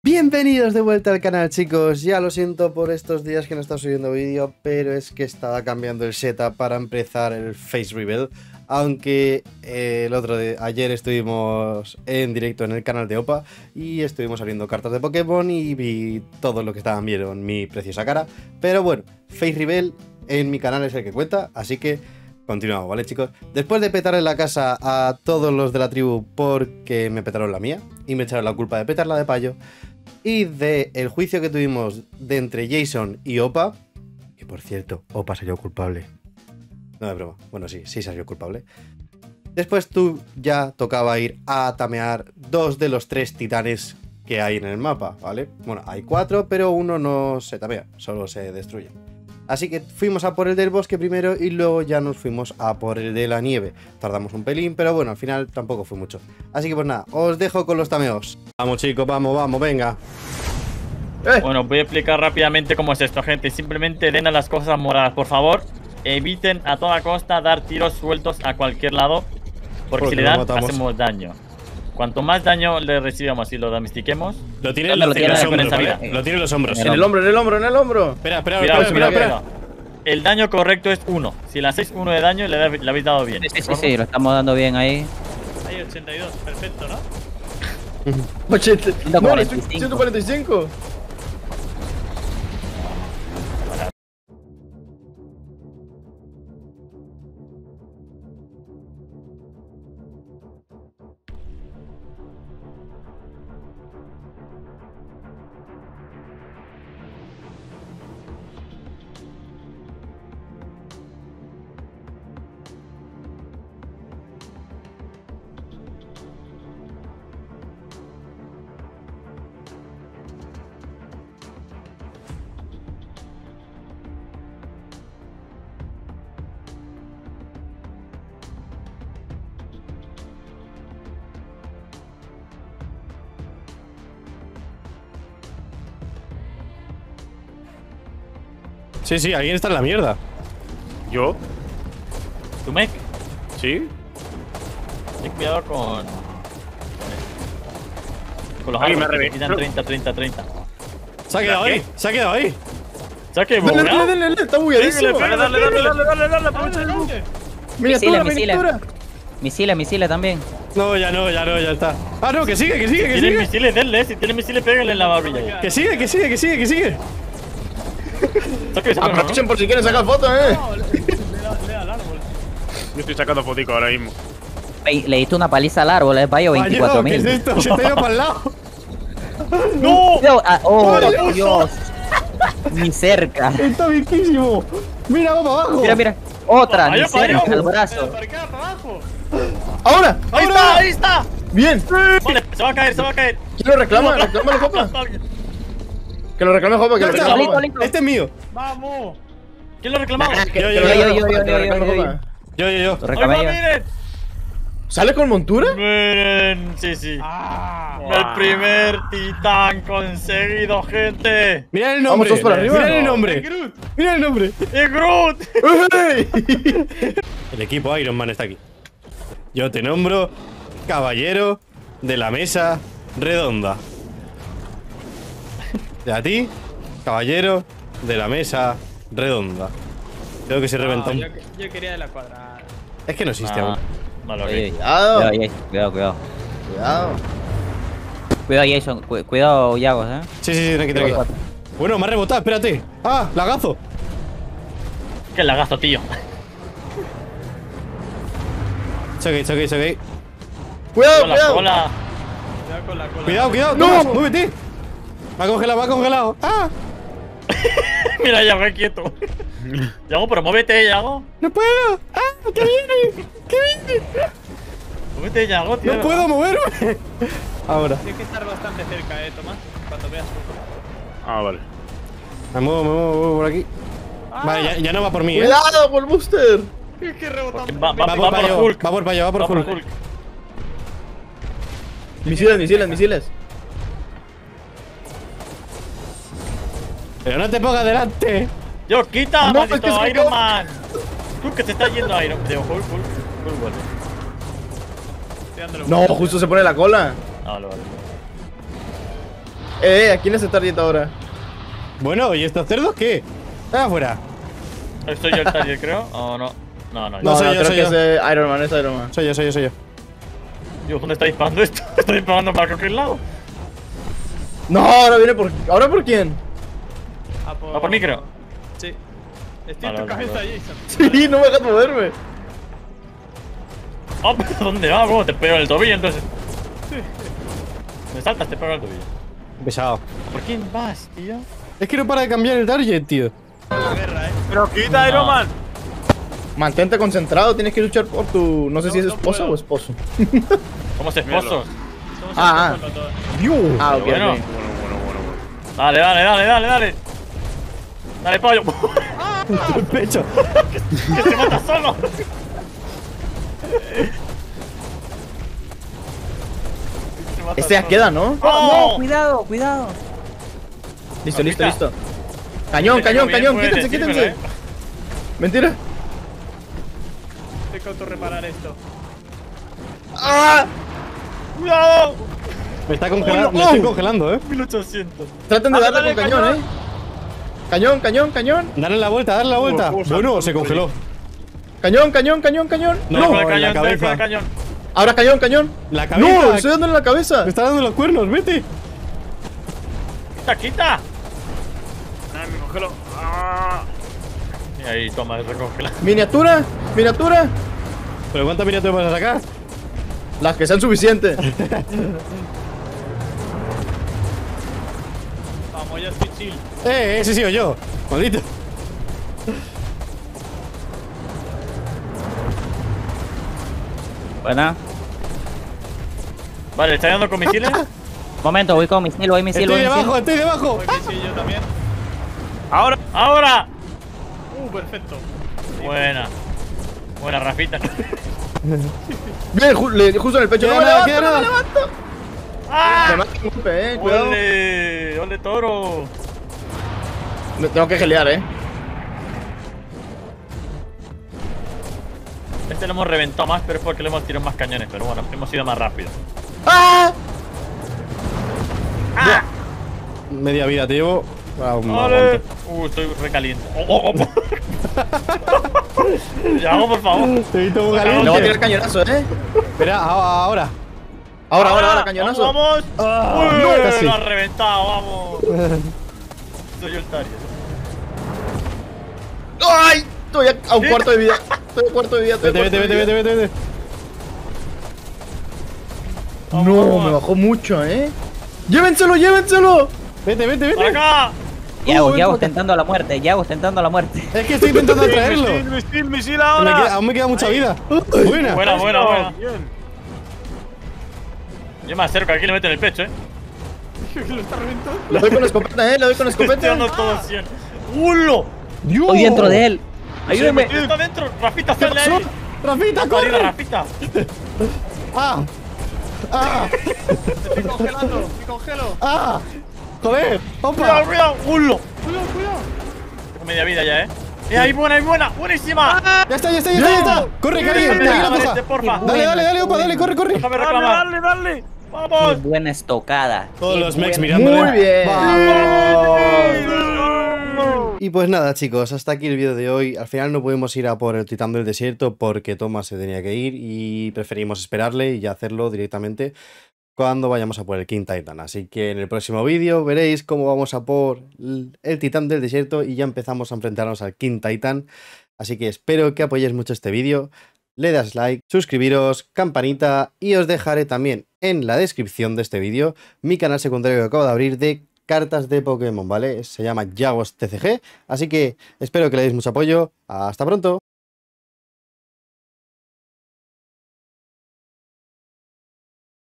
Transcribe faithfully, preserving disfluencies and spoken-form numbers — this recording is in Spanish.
Bienvenidos de vuelta al canal, chicos. Ya lo siento por estos días que no he estado subiendo vídeo, pero es que estaba cambiando el setup para empezar el face reveal. Aunque eh, el otro de ayer estuvimos en directo en el canal de Opa y estuvimos abriendo cartas de Pokémon y vi todo lo que estaban viendo mi preciosa cara. Pero bueno, face reveal en mi canal es el que cuenta, así que continuamos, ¿vale, chicos? Después de petar en la casa a todos los de la tribu porque me petaron la mía y me echaron la culpa de petar la de Payo, y de el juicio que tuvimos de entre Jason y Opa, que por cierto, Opa salió culpable. No, de broma. Bueno, sí, sí salió culpable. Después tú ya tocaba ir a tamear dos de los tres titanes que hay en el mapa, ¿vale? Bueno, hay cuatro, pero uno no se tamea, solo se destruye. Así que fuimos a por el del bosque primero y luego ya nos fuimos a por el de la nieve. Tardamos un pelín, pero bueno, al final tampoco fue mucho. Así que pues nada, os dejo con los tameos. Vamos, chicos, vamos, vamos, venga. Eh. Bueno, voy a explicar rápidamente cómo es esto, gente. Simplemente den a las cosas moradas, por favor. Eviten a toda costa dar tiros sueltos a cualquier lado, porque, porque si le dan, hacemos daño. Cuanto más daño le recibamos y lo domestiquemos, lo tiene en los hombros, ¿vale? Lo tiene en los hombros. En el hombro, en el hombro, en el hombro. Espera, espera, cuidado, espera, cuidado, espera, cuidado. El daño correcto es uno. Si le hacéis uno de daño, le, le habéis dado bien. Sí, sí, sí, sí, lo estamos dando bien ahí. Hay ochenta y dos, perfecto, ¿no? ochenta, ciento cuarenta y cinco. ciento cuarenta y cinco. Sí, sí, alguien está en la mierda. ¿Yo? ¿Tu mech? ¿Sí? Ten cuidado con... Con los Alguien árboles me que quitan treinta, treinta, treinta. Se ha quedado ahí, se ha quedado ahí. ¿Se ha quedado? Dale, dale, dale, dale, está bugueadísimo. Dale, dale, dale, dale, dale, dale, aprovecha el bug. Miniatura, Misiles, miniatura. Misiles, misiles también. No, ya no, ya no, ya está. Ah, no, que sigue, que sigue, que Si tiene sigue. misiles, denle. Si tiene misiles, pégale en la barbilla. Que sigue, que sigue, que sigue, que sigue. Aprovechen por si quieren sacar fotos, eh. Le da al árbol. Yo estoy sacando fotico ahora mismo. Ve- Le diste una paliza al árbol, eh, Payo, veinticuatro ¿Qué es mil. esto? Se te ha ido para el lado. ¡No! ¡Oh, Dios! Ni cerca. Está viquísimo. Mira, vamos abajo. Mira, mira. Otra, ni Allá para cerca, allá. al brazo. Para acá, para abajo. ¡Ahora! ¡Ahí ¡Ahora! está! ¡Ahí está! ¡Bien! Vale, se va a caer, se va a caer. ¿Quién lo reclama? Reclámalo, Jopa. Que lo reclame, Jopa, que lo Ya está. reclame. Listo, listo. Este es mío. ¡Vamos! ¿Quién lo reclamaba? Que Yo, que yo, lo yo, reclame, yo, Jopa, yo, que lo yo, reclame, yo, yo. Jopa. Yo, yo, yo. Lo ¡Ahí va, recamello. miren! ¿Sale con montura? Miren, sí, sí. El primer titán conseguido, gente. Mira el nombre. Vamos todos para arriba. Mira el No. nombre. Mira el nombre. ¡Es Groot! ¡Ey! El equipo Iron Man está aquí. Yo te nombro caballero de la mesa redonda. Y a ti, caballero de la mesa redonda. Creo que se reventó. yo, yo quería de la cuadrada. Es que no existe Ah, aún. vale, ok. Oye, Cuidado. Cuidado, Jason, cuidado, cuidado. Cuidado. Cuidado, Jason. cu- Cuidado, Yagos, eh. Sí, sí, sí, tranqui, tranqui. Bueno, me ha rebotado, espérate. Ah, lagazo. ¡Qué lagazo, tío! Choque, choque, choque. Cuidado, Cola, cuidado. cola. Cuidado con la cola. Cuidado, cuidado. ¡No! Tomás, muévete. Me ha congelado, me ha congelado. Ah, Mira, Yago, es quieto. Yago, pero muévete, Yago. no puedo. Ah, que viene. Que viene. Muévete, Yago, tío. No puedo moverme. Ahora. Tienes que estar bastante cerca, eh, Tomás. Cuando veas fotos. Ah, vale. Me muevo, me muevo, me muevo por aquí. Vale, ya, ya no va por mí, eh. Cuidado con el booster. Es que rebotando. Va, va, Va va, por por Payo, Hulk. va por Payo, va por Va por Hulk. Hulk. Misiles, misiles, misiles. Pero no te pongas delante. Yo, quita, No, es maldito que se me Iron quedó. Man. Tú que te está yendo Iron Man. Hulk, Hulk, Hulk, vuelve. Estoy dándole un No, golpe. justo se pone la cola. Ah, vale, vale. Eh, ¿a quién es el target ahora? Bueno, ¿y estos cerdos qué? ¡Está afuera! ¿Soy yo el target, creo? ¿O no? No, no, No, soy yo, creo soy que yo. es eh, Iron Man, es Iron Man. Soy yo, soy yo, soy yo. Dios, ¿dónde está disparando esto? ¿Está disparando para cualquier lado? No, ahora viene por... ¿Ahora por quién? A por... ¿Va por mí, creo? Sí. Estoy en Vale, tu vale, cabeza, vale. Jason. Sí, no me dejas moverme. Oh, ¿dónde va? ¿Cómo te pego en el tobillo entonces? Me saltas, te pego en el tobillo. Pesado. ¿Por quién vas, tío? Es que no para de cambiar el target, tío. La guerra, eh. Pero quita Iron Man. Mantente concentrado, tienes que luchar por tu... No sé No, si es no esposa puedo. o esposo. Somos esposos. Somos Ah, esposos los dos. Ah, ok, Bueno. ok. Dale, dale, dale, dale, dale. Dale, pollo. El pecho. Que se mata solo. Se mata Este ya solo. queda, ¿no? ¡Oh! Cuidado, cuidado. Listo, listo, Ahorita. listo. Cañón, Este cañón, bien cañón, puede quítense, decírmelo, quítense. eh. Mentira. Tengo que autorreparar esto. ¡Ah! ¡Cuidado! Me está congelando, Oh, me no. estoy congelando, eh. mil ochocientos. Traten de Ah, darle dale, con cañón, cañón. eh. Cañón, cañón, cañón. Dale la vuelta, dale la vuelta. ¿cómo Bueno, salto? se congeló. Cañón, cañón, cañón, cañón. No, No, con el en la cañón, dale con cabeza. el cañón. Ahora cañón, cañón. La cabeza. No, le estoy dando en la cabeza. Me está dando los cuernos, vete. ¡Quita, quita! Ay, me congelo. Ah. Y ahí, toma, recongela. Miniatura, miniatura. ¿Pero cuántas miniaturas vas a sacar? Las que sean suficientes. Vamos, ya estoy chill. Eh, ese sí o yo. Maldito. Buena. Vale, ¿está dando con misiles? Momento, voy con misil, voy misil, Estoy voy misil. debajo, estoy debajo. Voy que sí, yo también. Ahora. ¡Ahora! Uh, perfecto. Buena. Buena, Rafita. Bien, ju le- justo en el pecho. Queda No me nada, levanto, queda no me nada. levanto. ¡Ah! Me mata un golpe, eh. Cuidado. ¡Ole! ¡Ole, toro! Me tengo que gelear, eh. Este lo hemos reventado más, pero es porque le hemos tirado más cañones. Pero bueno, hemos ido más rápido. ¡Ah! ¡Ah! Media vida te llevo. Ah, un ¡Vale! aguante. Uh, estoy recaliente. ¡Oh, oh, oh! Yago, por favor. Te he visto muy Le voy a caliente. tirar cañonazo, eh. Espera, a- ahora. Ahora, ahora, ahora, cañonazo. ¡Vamos! Ah, ¡Uy! no, casi. ¡Lo has reventado! ¡Vamos! Soy yo el target. ¡Ay! Estoy a, a un cuarto de vida. Estoy a un cuarto de vida. estoy a Vete, un vete, cuarto vete, de vete, vida. vete, vete. No, me bajó mucho, eh. ¡Llévenselo, llévenselo! Vete, vete, ¡Para vete. acá! Yago, Uy, Yago puta. tentando la muerte, Yago tentando la muerte. Es que estoy intentando atraerlo. Misil, misil, misil Me ahora. queda- aún me queda mucha vida. Buena. Buena, buena, buena. Bien. Yo me acerco aquí y le meto en el pecho, eh. Lo está reventando. Le doy con escopeta, eh. Le doy con Estoy escopeta. dando todo cien. ¡Ulo! Dios. Estoy dentro de él. Ayúdame. ¡Está dentro! ¡Rafita, ¿Qué sale pasó? ahí! Rafita, ¡Salida, corre. Rafita! Ah. Ah. Estoy congelando, me congelo. Ah. Joder. ¡Cuidado, Opa. cuidado! ¡Ulo! Cuidado, cuidado. Tengo media vida ya, eh. ¡Eh, ahí buena, ahí buena! ¡Buenísima! Ya está, ya está, ya está, ya está. Corre, Cari. Déjame Cari, la reclamar coja. este, porfa. Dale, dale, dale, opa, dale, corre, corre. Déjame Dale, reclamar. dale, dale. ¡Vamos! Qué buena estocada. Todos Qué los mechs buena- mirándole. Muy bien. Vamos. Y pues nada, chicos, hasta aquí el vídeo de hoy. Al final no pudimos ir a por el titán del desierto porque Thomas se tenía que ir y preferimos esperarle y ya hacerlo directamente cuando vayamos a por el King Titan. Así que en el próximo vídeo veréis cómo vamos a por el titán del desierto y ya empezamos a enfrentarnos al King Titan. Así que espero que apoyéis mucho este vídeo. Le das like, suscribiros, campanita y os dejaré también en la descripción de este vídeo mi canal secundario que acabo de abrir de cartas de Pokémon, ¿vale? Se llama Yagos T C G, así que espero que le deis mucho apoyo. ¡Hasta pronto!